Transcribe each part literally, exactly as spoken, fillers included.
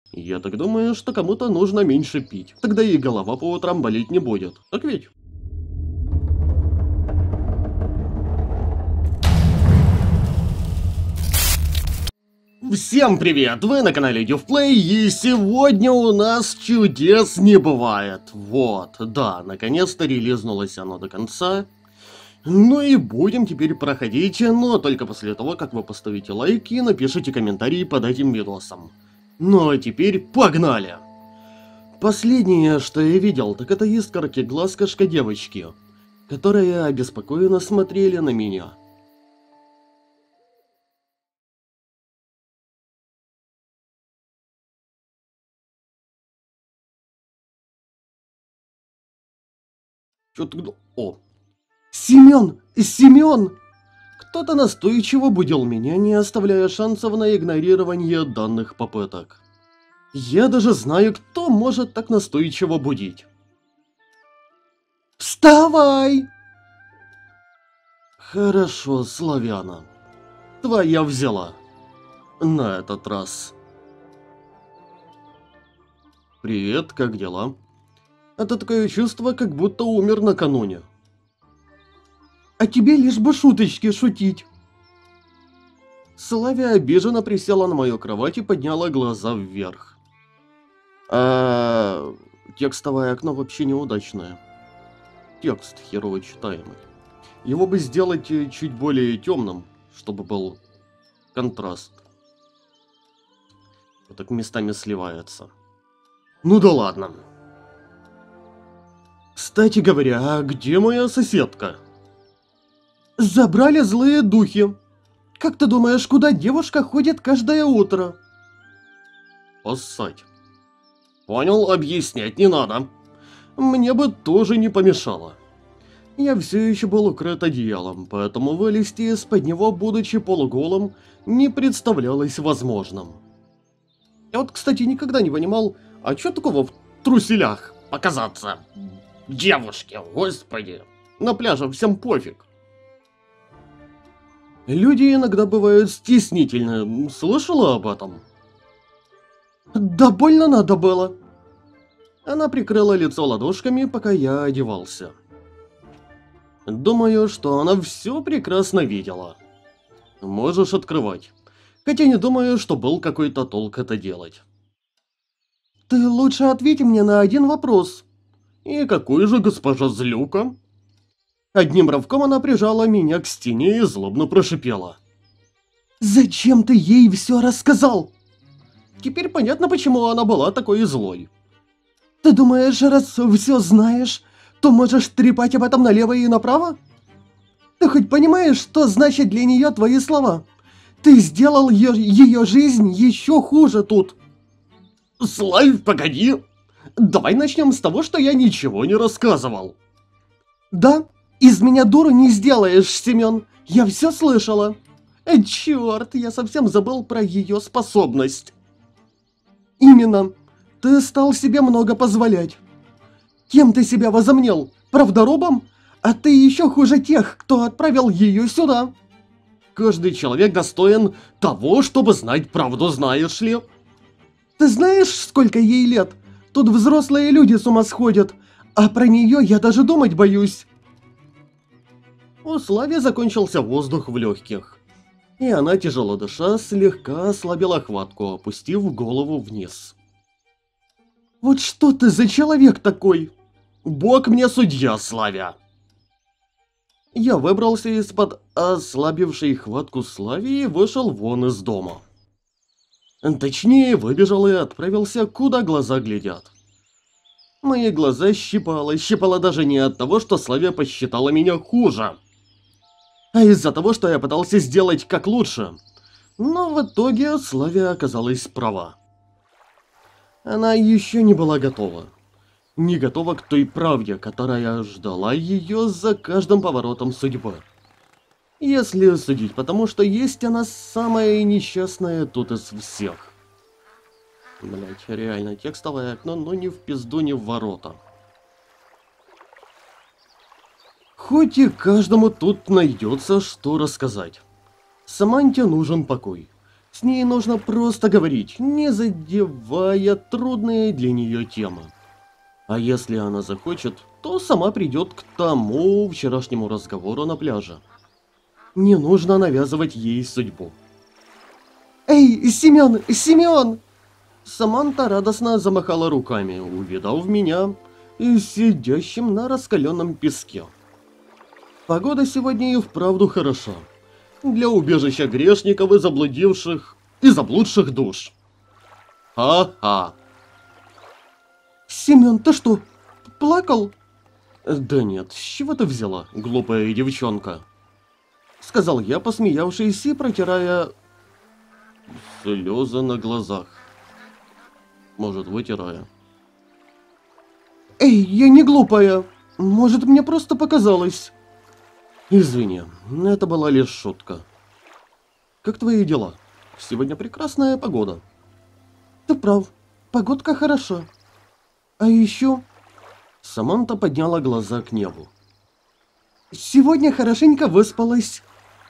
Я так думаю, что кому-то нужно меньше пить. Тогда и голова по утрам болеть не будет. Так ведь? Всем привет! Вы на канале Дювплей, и сегодня у нас чудес не бывает. Вот, да, наконец-то релизнулось оно до конца. Ну и будем теперь проходить, но только после того, как вы поставите лайк и напишите комментарии под этим видосом. Ну а теперь погнали! Последнее, что я видел, так это искорки глаз кошка-девочки, которые обеспокоенно смотрели на меня. Чё ты... О! Семён! Семён! Кто-то настойчиво будил меня, не оставляя шансов на игнорирование данных попыток. Я даже знаю, кто может так настойчиво будить. Вставай! Хорошо, Славяна. Твоя взяла. На этот раз. Привет, как дела? Это такое чувство, как будто умер накануне. А тебе лишь бы шуточки шутить. Славя обиженно присела на мою кровать и подняла глаза вверх. А текстовое окно вообще неудачное. Текст херово читаемый. Его бы сделать чуть более темным, чтобы был контраст. Вот так местами сливается. Ну да ладно. Кстати говоря, а где моя соседка? Забрали злые духи. Как ты думаешь, куда девушка ходит каждое утро? Поссать. Понял, объяснять не надо. Мне бы тоже не помешало. Я все еще был укрыт одеялом, поэтому вылезти из-под него, будучи полуголым, не представлялось возможным. Я вот, кстати, никогда не понимал, а чё такого в труселях показаться? Девушке, господи. На пляже всем пофиг. Люди иногда бывают стеснительны. Слышала об этом? Да больно надо было. Она прикрыла лицо ладошками, пока я одевался. Думаю, что она все прекрасно видела. Можешь открывать. Хотя не думаю, что был какой-то толк это делать. Ты лучше ответь мне на один вопрос. И какой же госпожа Злюка? Одним рывком она прижала меня к стене и злобно прошипела. «Зачем ты ей все рассказал?» Теперь понятно, почему она была такой злой. «Ты думаешь, раз все знаешь, то можешь трепать об этом налево и направо? Ты хоть понимаешь, что значит для нее твои слова? Ты сделал ее, ее жизнь еще хуже тут!» «Слайв, погоди! Давай начнем с того, что я ничего не рассказывал!» «Да? Из меня дуру не сделаешь, Семен. Я все слышала. Э, черт, я совсем забыл про ее способность. Именно. Ты стал себе много позволять. Кем ты себя возомнил? Правдорубом? А ты еще хуже тех, кто отправил ее сюда. Каждый человек достоин того, чтобы знать правду, знаешь ли. Ты знаешь, сколько ей лет? Тут взрослые люди с ума сходят, а про нее я даже думать боюсь. У Слави закончился воздух в легких, и она, тяжело дыша, слегка ослабила хватку, опустив голову вниз. «Вот что ты за человек такой? Бог мне судья, Славя!» Я выбрался из-под ослабившей хватку Слави и вышел вон из дома. Точнее, выбежал и отправился, куда глаза глядят. Мои глаза щипало, щипало даже не от того, что Славя посчитала меня хуже, а из-за того, что я пытался сделать как лучше. Но в итоге Славя оказалась права. Она еще не была готова. Не готова к той правде, которая ждала ее за каждым поворотом судьбы. Если судить потому, что есть она самая несчастная тут из всех. Блять, реально, текстовое окно, но ни в пизду, ни в ворота. Хоть и каждому тут найдется, что рассказать. Саманте нужен покой. С ней нужно просто говорить, не задевая трудные для нее темы. А если она захочет, то сама придет к тому вчерашнему разговору на пляже. Не нужно навязывать ей судьбу. «Эй, Семен, Семен!» Саманта радостно замахала руками, увидав меня, сидящим на раскаленном песке. Погода сегодня и вправду хороша. Для убежища грешников и заблудивших, и заблудших душ. Ха-ха. «Семен, ты что, плакал?» «Да нет, с чего ты взяла, глупая девчонка?» Сказал я, посмеявшись и протирая слезы на глазах. Может, вытирая. «Эй, я не глупая. Может, мне просто показалось». «Извини, это была лишь шутка. Как твои дела? Сегодня прекрасная погода». «Ты прав, погодка хороша. А еще...» Саманта подняла глаза к небу. «Сегодня хорошенько выспалась».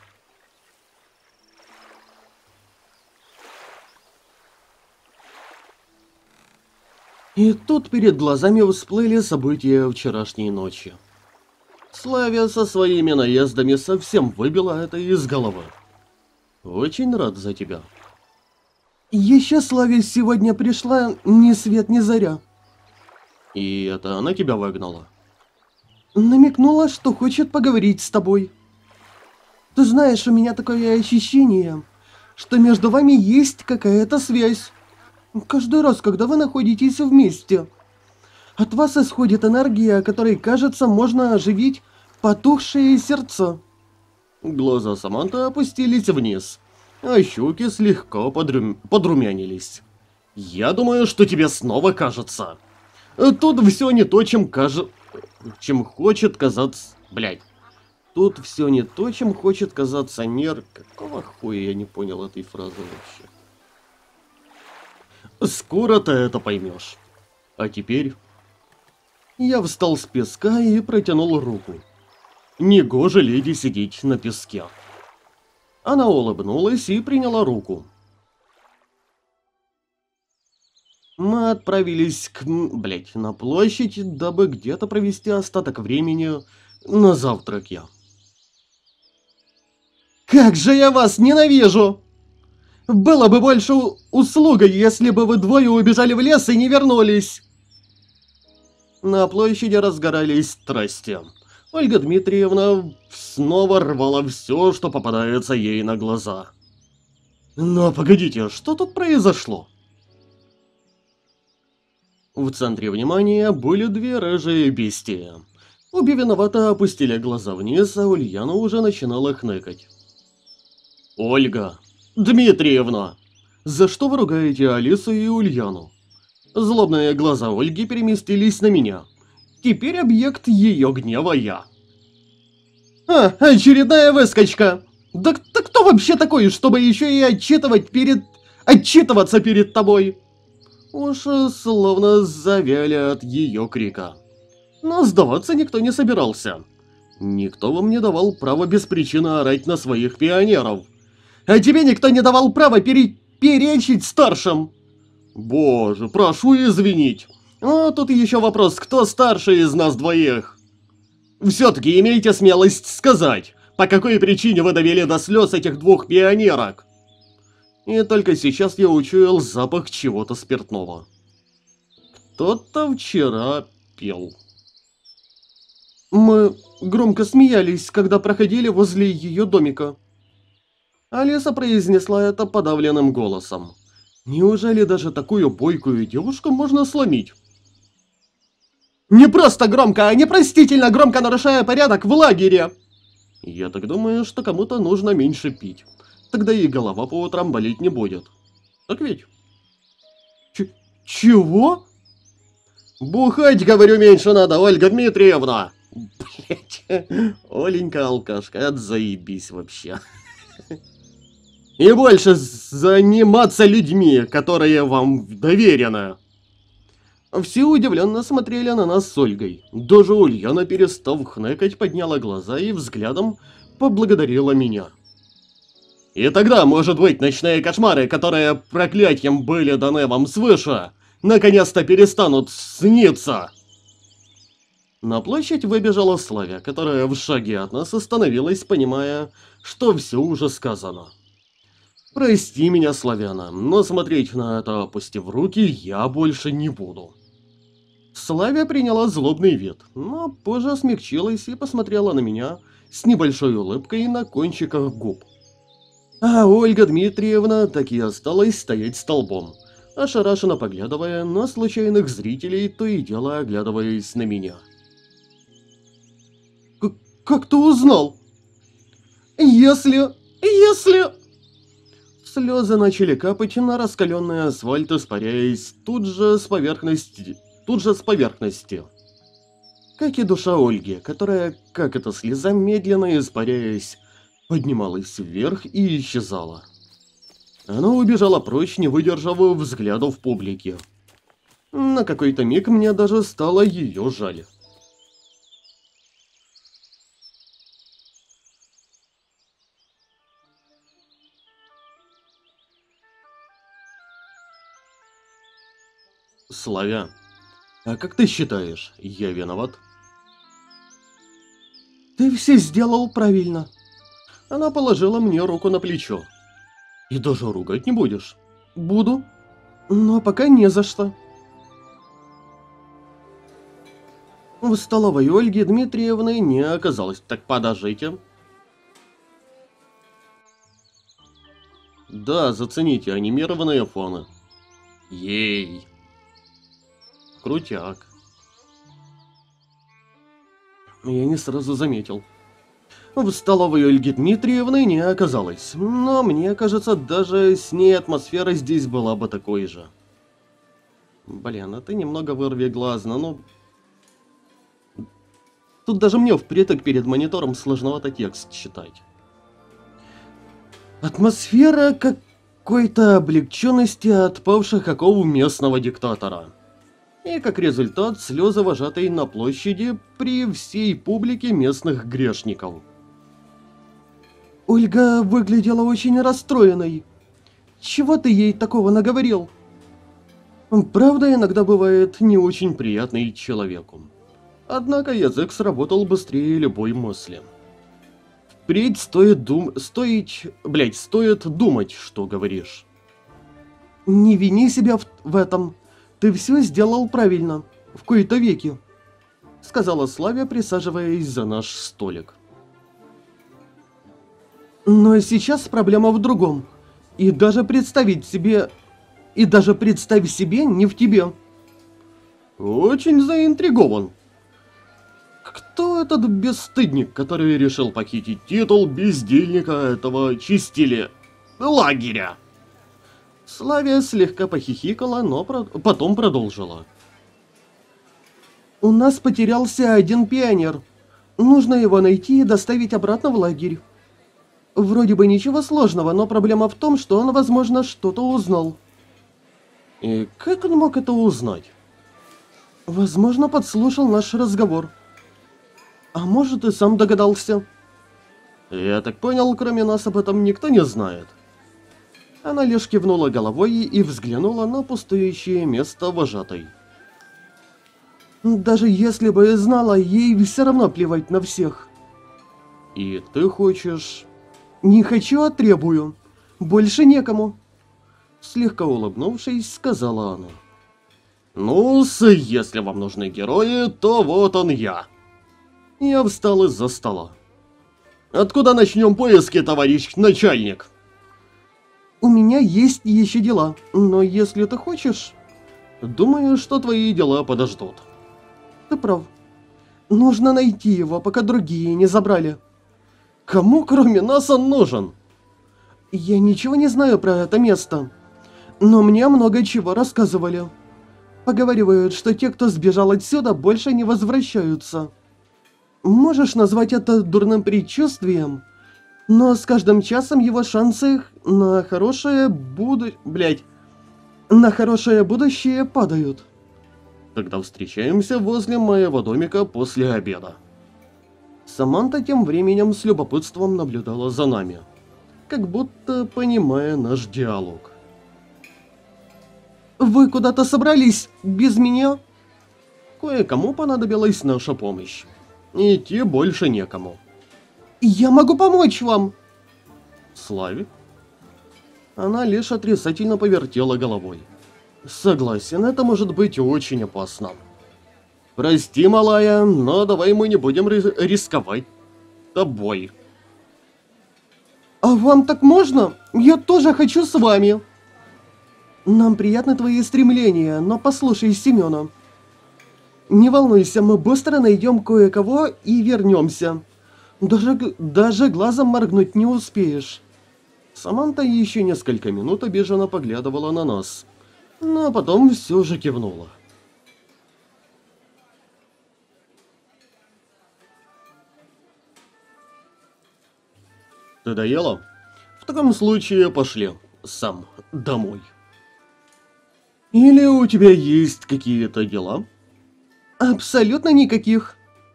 И тут перед глазами всплыли события вчерашней ночи. Славя со своими наездами совсем выбила это из головы. Очень рад за тебя. Еще Славя сегодня пришла ни свет ни заря. И это она тебя выгнала? Намекнула, что хочет поговорить с тобой. Ты знаешь, у меня такое ощущение, что между вами есть какая-то связь. Каждый раз, когда вы находитесь вместе, от вас исходит энергия, которой, кажется, можно оживить потухшие сердца. Глаза Саманты опустились вниз, а щеки слегка подрум... подрумянились. Я думаю, что тебе снова кажется. Тут все не то, чем кажется... чем хочет казаться... Блядь. Тут все не то, чем хочет казаться мир. Какого хуя я не понял этой фразы вообще? Скоро ты это поймешь. А теперь... Я встал с песка и протянул руку. Негоже леди сидеть на песке. Она улыбнулась и приняла руку. Мы отправились к... блять, на площадь, дабы где-то провести остаток времени на завтраке. Как же я вас ненавижу! Было бы больше услугой, если бы вы двое убежали в лес и не вернулись. На площади разгорались страсти. Ольга Дмитриевна снова рвала все, что попадается ей на глаза. Но погодите, что тут произошло? В центре внимания были две рыжие бестии. Обе виновато опустили глаза вниз, а Ульяна уже начинала хныкать. Ольга Дмитриевна, за что вы ругаете Алису и Ульяну? Злобные глаза Ольги переместились на меня. Теперь объект ее гнева я. А, очередная выскочка. Да, да кто вообще такой, чтобы еще и отчитывать перед... отчитываться перед тобой? Уши словно завяли от ее крика. Но сдаваться никто не собирался. Никто вам не давал права без причины орать на своих пионеров. А тебе никто не давал права пере... перечить старшим. Боже, прошу извинить. А тут еще вопрос, кто старше из нас двоих? Все-таки имейте смелость сказать, по какой причине вы довели до слез этих двух пионерок. И только сейчас я учуял запах чего-то спиртного. Кто-то вчера пел. Мы громко смеялись, когда проходили возле ее домика. Алиса произнесла это подавленным голосом. Неужели даже такую бойкую девушку можно сломить? Не просто громко, а непростительно громко нарушая порядок в лагере. Я так думаю, что кому-то нужно меньше пить. Тогда и голова по утрам болеть не будет. Так ведь? Ч чего? Бухать, говорю, меньше надо, Ольга Дмитриевна. Блять, Оленька алкашка, это заебись вообще. И больше заниматься людьми, которые вам доверены. Все удивленно смотрели на нас с Ольгой. Даже Ульяна, перестав хныкать, подняла глаза и взглядом поблагодарила меня. И тогда, может быть, ночные кошмары, которые проклятием были даны вам свыше, наконец-то перестанут сниться. На площадь выбежала Славя, которая в шаге от нас остановилась, понимая, что все уже сказано. Прости меня, Славяна, но смотреть на это, опустив руки, я больше не буду. Славя приняла злобный вид, но позже смягчилась и посмотрела на меня с небольшой улыбкой на кончиках губ. А Ольга Дмитриевна так и осталась стоять столбом, ошарашенно поглядывая на случайных зрителей, то и дело оглядываясь на меня. К «Как ты узнал? Если... если...» Слезы начали капать на раскаленный асфальт, испаряясь тут же с поверхности... тут же с поверхности. Как и душа Ольги, которая, как эта слеза, медленно испаряясь, поднималась вверх и исчезала. Она убежала прочь, не выдержав взглядов публики. На какой-то миг мне даже стало ее жаль. Славя, а как ты считаешь, я виноват? Ты все сделал правильно. Она положила мне руку на плечо. И даже ругать не будешь? Буду. Но пока не за что. В столовой Ольги Дмитриевны не оказалось. Так подождите. Да, зацените анимированные фоны. Ей. Крутяк. Я не сразу заметил. В столовой Ольги Дмитриевны не оказалось, но мне кажется, даже с ней атмосфера здесь была бы такой же. Блин, а ты немного вырви глаз, ну... Тут даже мне впритык перед монитором сложновато текст читать. Атмосфера какой-то облегченности от павших оков местного диктатора. И как результат слезы вожатой на площади при всей публике местных грешников. Ольга выглядела очень расстроенной. Чего ты ей такого наговорил? Правда, иногда бывает не очень приятный человеку. Однако язык сработал быстрее любой мысли. Впредь стоит дум... стоить... Блять, стоит думать, что говоришь. Не вини себя в, в этом. Ты все сделал правильно. В кои-то веки. Сказала Славя, присаживаясь за наш столик. Но сейчас проблема в другом. И даже представить себе... И даже представь себе не в тебе. Очень заинтригован. Кто этот бесстыдник, который решил похитить титул бездельника этого чистили лагеря? Славия слегка похихикала, но про... потом продолжила. У нас потерялся один пионер. Нужно его найти и доставить обратно в лагерь. Вроде бы ничего сложного, но проблема в том, что он, возможно, что-то узнал. И как он мог это узнать? Возможно, подслушал наш разговор. А может, и сам догадался. Я так понял, кроме нас об этом никто не знает. Она лишь кивнула головой и взглянула на пустующее место вожатой. Даже если бы и знала, ей все равно плевать на всех. И ты хочешь... Не хочу, а требую. Больше некому. Слегка улыбнувшись, сказала она. Ну, если вам нужны герои, то вот он я. Я встал из-за стола. Откуда начнем поиски, товарищ начальник? У меня есть еще дела, но если ты хочешь... Думаю, что твои дела подождут. Ты прав. Нужно найти его, пока другие не забрали. Кому, кроме нас, он нужен? Я ничего не знаю про это место, но мне много чего рассказывали. Поговаривают, что те, кто сбежал отсюда, больше не возвращаются. Можешь назвать это дурным предчувствием, но с каждым часом его шансы на хорошее буду... Блять, на хорошее будущее падают. Тогда встречаемся возле моего домика после обеда. Саманта тем временем с любопытством наблюдала за нами. как будто понимая наш диалог. «Вы куда-то собрались без меня?» Кое-кому понадобилась наша помощь. Идти больше некому. «Я могу помочь вам!» «Славик?» Она лишь отрицательно повертела головой. «Согласен, это может быть очень опасно. Прости, малая, но давай мы не будем ри- рисковать тобой». «А вам так можно? Я тоже хочу с вами!» «Нам приятны твои стремления, но послушай Семена. Не волнуйся, мы быстро найдем кое-кого и вернемся. Даже, г- даже глазом моргнуть не успеешь». Саманта еще несколько минут обиженно поглядывала на нас, но потом все же кивнула. «Ты доела? В таком случае пошли сам домой. Или у тебя есть какие-то дела?» «Абсолютно никаких».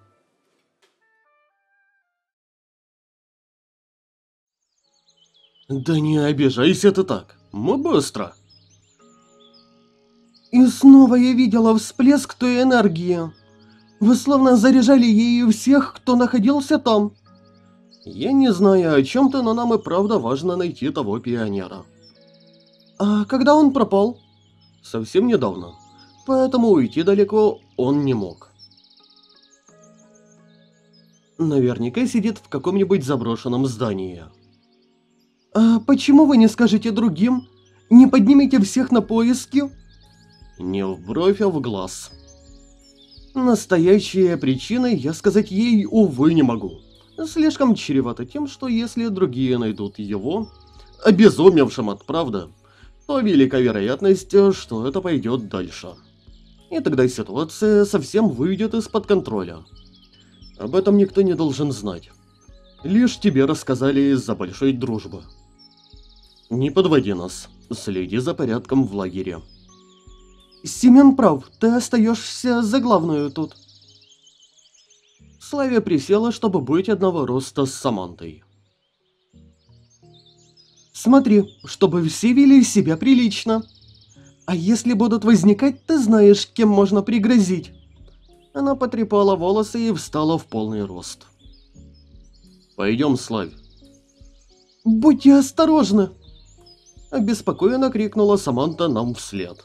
«Да не обижайся ты так, мы быстро». «И снова я видела всплеск той энергии. Вы словно заряжали ею всех, кто находился там». «Я не знаю о чем ты, но нам и правда важно найти того пионера». «А когда он пропал?» «Совсем недавно, поэтому уйти далеко он не мог». «Наверняка сидит в каком-нибудь заброшенном здании». «А почему вы не скажете другим? Не поднимете всех на поиски?» «Не в бровь, а в глаз». Настоящие причины я сказать ей, увы, не могу. Слишком чревато тем, что если другие найдут его, обезумевшим от правды, то велика вероятность, что это пойдет дальше. И тогда ситуация совсем выйдет из-под контроля. Об этом никто не должен знать. Лишь тебе рассказали из-за большой дружбы. Не подводи нас, следи за порядком в лагере. Семен прав, ты остаешься за главную тут. Славя присела, чтобы быть одного роста с Самантой. Смотри, чтобы все вели себя прилично. А если будут возникать, ты знаешь, кем можно пригрозить. Она потрепала волосы и встала в полный рост. Пойдем, Славь. Будьте осторожны. Обеспокоенно крикнула Саманта нам вслед.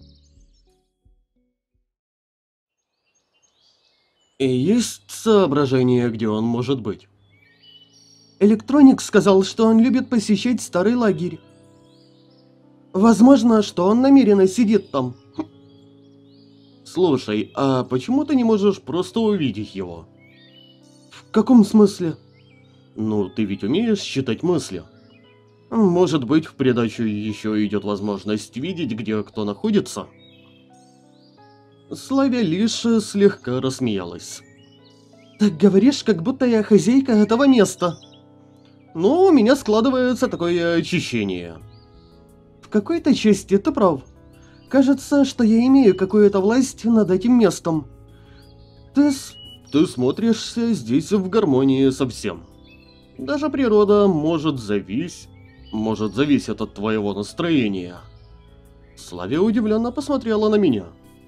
И есть соображение, где он может быть? Электроник сказал, что он любит посещать старый лагерь. Возможно, что он намеренно сидит там. Слушай, а почему ты не можешь просто увидеть его? В каком смысле? Ну, ты ведь умеешь читать мысли. Может быть, в придачу еще идет возможность видеть, где кто находится? Славя лишь слегка рассмеялась. Так говоришь, как будто я хозяйка этого места. Ну, у меня складывается такое ощущение. В какой-то части ты прав. Кажется, что я имею какую-то власть над этим местом. Ты, с... ты смотришься здесь в гармонии со всем. Даже природа может зависеть, может зависеть от твоего настроения. Славя удивленно посмотрела на меня.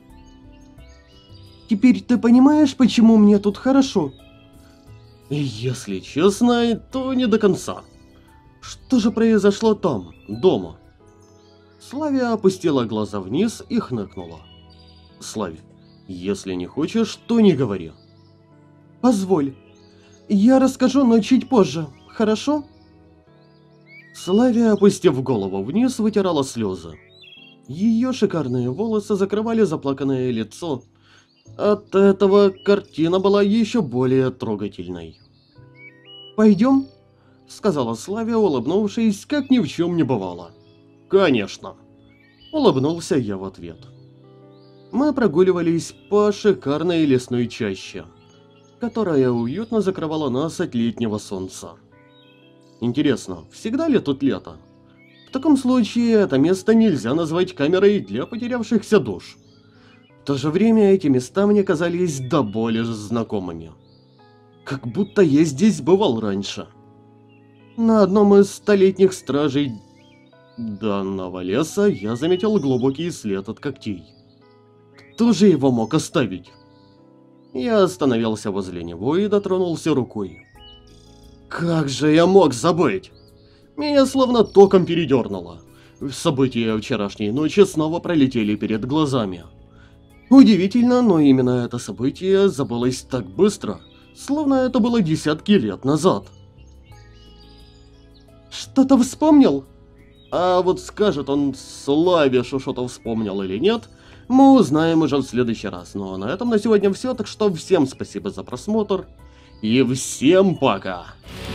Теперь ты понимаешь, почему мне тут хорошо? Если честно, то не до конца. Что же произошло там, дома? Славя опустила глаза вниз и хныкнула. Славь, если не хочешь, то не говори. Позволь. Я расскажу, но чуть позже, хорошо? Славя, опустив голову вниз, вытирала слезы. Ее шикарные волосы закрывали заплаканное лицо. От этого картина была еще более трогательной. «Пойдем?» — сказала Славя, улыбнувшись, как ни в чем не бывало. «Конечно!» — улыбнулся я в ответ. Мы прогуливались по шикарной лесной чаще, которая уютно закрывала нас от летнего солнца. Интересно, всегда ли тут лето? В таком случае это место нельзя назвать камерой для потерявшихся душ. В то же время эти места мне казались до боли знакомыми. Как будто я здесь бывал раньше. На одном из столетних стражей данного леса я заметил глубокий след от когтей. Кто же его мог оставить? Я остановился возле него и дотронулся рукой. Как же я мог забыть? Меня словно током передернуло. События вчерашней ночи снова пролетели перед глазами. Удивительно, но именно это событие забылось так быстро, словно это было десятки лет назад. Что-то вспомнил? А вот скажет он Славишу, что-то вспомнил или нет, мы узнаем уже в следующий раз. Но на этом на сегодня все, так что всем спасибо за просмотр и всем пока!